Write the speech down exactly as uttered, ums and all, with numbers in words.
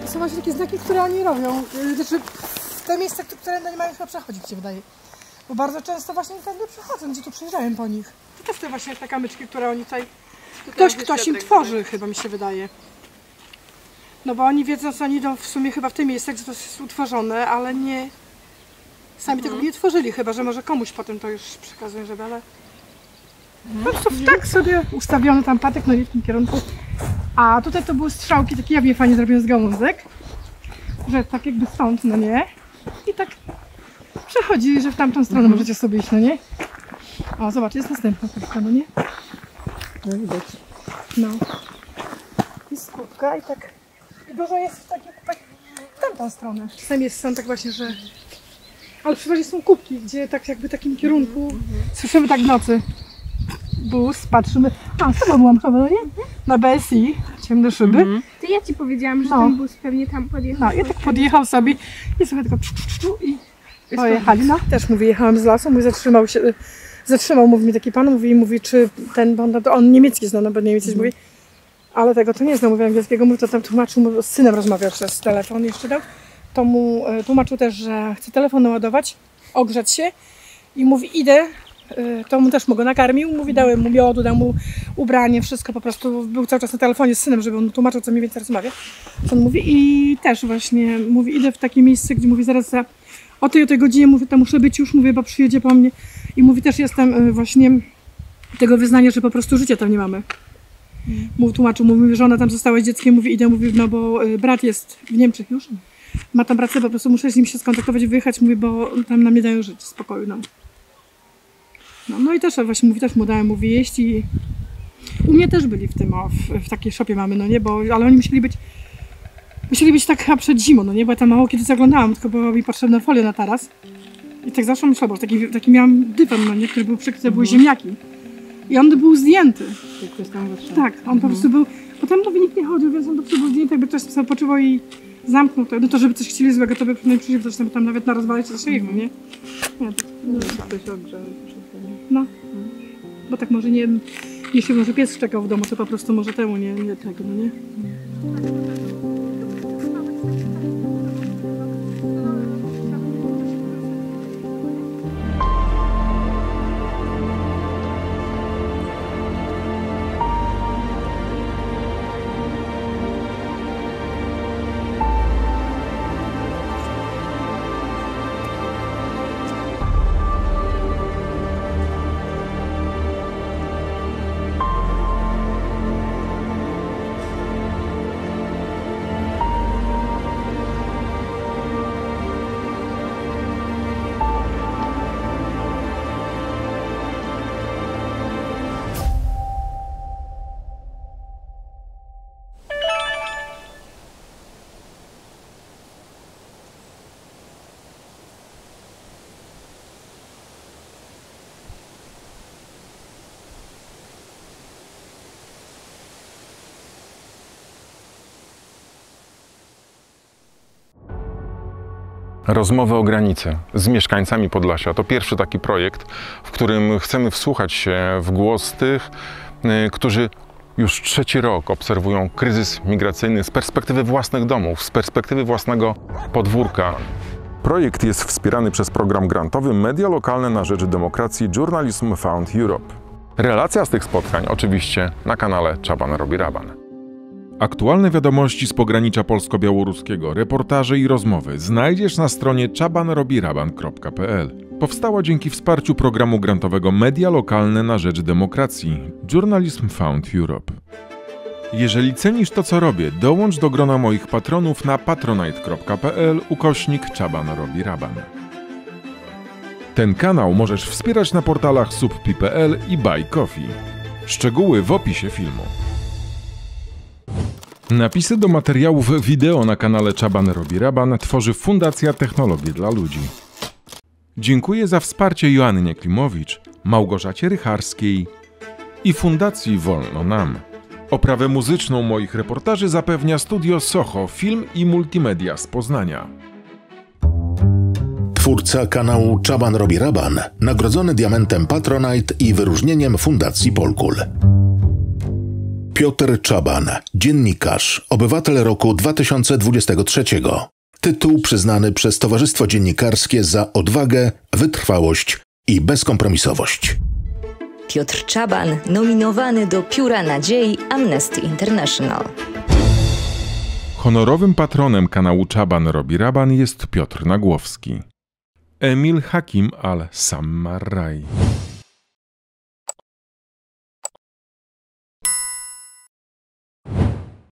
To są właśnie takie znaki, które oni robią. Znaczy, te miejsca, które nie mają chyba przechodzić, mi się wydaje. Bo bardzo często właśnie tędy przechodzą, gdzie tu przyjeżdżają po nich. To też te właśnie te kamyczki, które oni tutaj... Ktoś, ktoś im tworzy, chyba mi się wydaje. No bo oni wiedzą, co oni idą w sumie chyba w tym miejscu, gdzie to jest utworzone, ale nie... Sami mhm. tego nie tworzyli, chyba że może komuś potem to już przekazują, żeby, ale... Po prostu tak sobie ustawiony tam patyk, no nie w tym kierunku. A tutaj to były strzałki, takie ja wiem, fajnie zrobione z gałązek. Że tak jakby stąd, no nie? I tak przechodzi, że w tamtą stronę mhm. możecie sobie iść, no nie? O, zobacz, jest następna kurtka, no nie? No widać. No. Jest skórka i tak... I dużo jest w takich kupach w tamtą stronę. Czasem jest, są tak właśnie, że... Ale przeważnie są kubki, gdzie tak jakby w takim kierunku mm-hmm. słyszymy tak w nocy. Bus, patrzymy. A, z tobą byłam chyba, no nie? Na B S I, ciemne szyby. Mm-hmm. To ja ci powiedziałam, że no. ten bus pewnie tam podjechał. No, ja tak podjechał sobie i sobie tylko i pojechali. No, też mówi, jechałam z lasu, mówi, zatrzymał się, zatrzymał, mówi mi taki pan, mówi, mówi czy ten, bo on, on niemiecki zna, no bo niemiec mm-hmm. mówi, ale tego to nie zna, mówi angielskiego, mówi, to tam tłumaczył, mówi, z synem rozmawiał przez telefon jeszcze dał. To mu tłumaczył też, że chce telefon naładować, ogrzać się i mówi, idę, to mu też mu go nakarmił, mówi, dałem mu miodu, dał mu ubranie, wszystko po prostu, był cały czas na telefonie z synem, żeby on tłumaczył, co mniej więcej rozmawia, co on mówi i też właśnie, mówi, idę w takie miejsce, gdzie mówi, zaraz za, o tej o tej godzinie, mówi, tam muszę być już, mówię, bo przyjedzie po mnie i mówi, też jestem właśnie tego wyznania, że po prostu życia tam nie mamy. Mu tłumaczył, mówi, że ona tam została z dzieckiem, mówi, idę, mówi, no bo brat jest w Niemczech już. Ma tam pracę, po prostu muszę z nim się skontaktować, wyjechać, mówi, bo tam nam nie dają żyć, spokoju nam. No, no i też właśnie mówi, też mu dałem, mówi, jeść i u mnie też byli w tym, o, w, w takiej szopie mamy, no nie, bo, ale oni musieli być, musieli być tak chyba przed zimą, no nie, bo ja tam mało kiedy zaglądałam, tylko była mi potrzebna folia na taras i tak zawsze myślałam, bo taki, taki miałam dywan, no nie, który był przykryty, były ziemniaki i on był zdjęty. Tak, on mhm. po prostu był, potem mówi, nikt nie chodził, więc on po prostu był zdjęty, jakby ktoś sobie poczywał i zamknął to, no to żeby coś chcieli złego, to by przynajmniej przyjdzie, coś tam, tam nawet na rozwalać coś takiego, nie? Nie, to, no, ktoś ogrzał. No, bo tak może nie, jeśli może pies szczekał w domu, to po prostu może temu nie, nie tego, no nie? Rozmowy o granicy z mieszkańcami Podlasia to pierwszy taki projekt, w którym chcemy wsłuchać się w głos tych, którzy już trzeci rok obserwują kryzys migracyjny z perspektywy własnych domów, z perspektywy własnego podwórka. Projekt jest wspierany przez program grantowy Media Lokalne na rzecz Demokracji Journalism Found Europe. Relacja z tych spotkań oczywiście na kanale Czaban robi Raban. Aktualne wiadomości z pogranicza polsko-białoruskiego, reportaże i rozmowy znajdziesz na stronie czaban robi raban kropka p l. Powstała dzięki wsparciu programu grantowego Media Lokalne na rzecz Demokracji Journalism Found Europe. Jeżeli cenisz to, co robię, dołącz do grona moich patronów na patronite kropka p l ukośnik Czaban robi Raban. Ten kanał możesz wspierać na portalach subpi kropka p l i Buy Coffee. Szczegóły w opisie filmu. Napisy do materiałów wideo na kanale Czaban robi Raban tworzy Fundacja Technologie dla Ludzi. Dziękuję za wsparcie Joannie Klimowicz, Małgorzacie Rycharskiej i Fundacji Wolno Nam. Oprawę muzyczną moich reportaży zapewnia Studio Soho Film i Multimedia z Poznania. Twórca kanału Czaban robi Raban, nagrodzony diamentem Patronite i wyróżnieniem Fundacji Polkul. Piotr Czaban, dziennikarz, obywatel roku dwa tysiące dwudziestego trzeciego. Tytuł przyznany przez Towarzystwo Dziennikarskie za odwagę, wytrwałość i bezkompromisowość. Piotr Czaban nominowany do Pióra Nadziei Amnesty International. Honorowym patronem kanału Czaban robi Raban jest Piotr Nagłowski. Emil Hakim al-Sammarrai.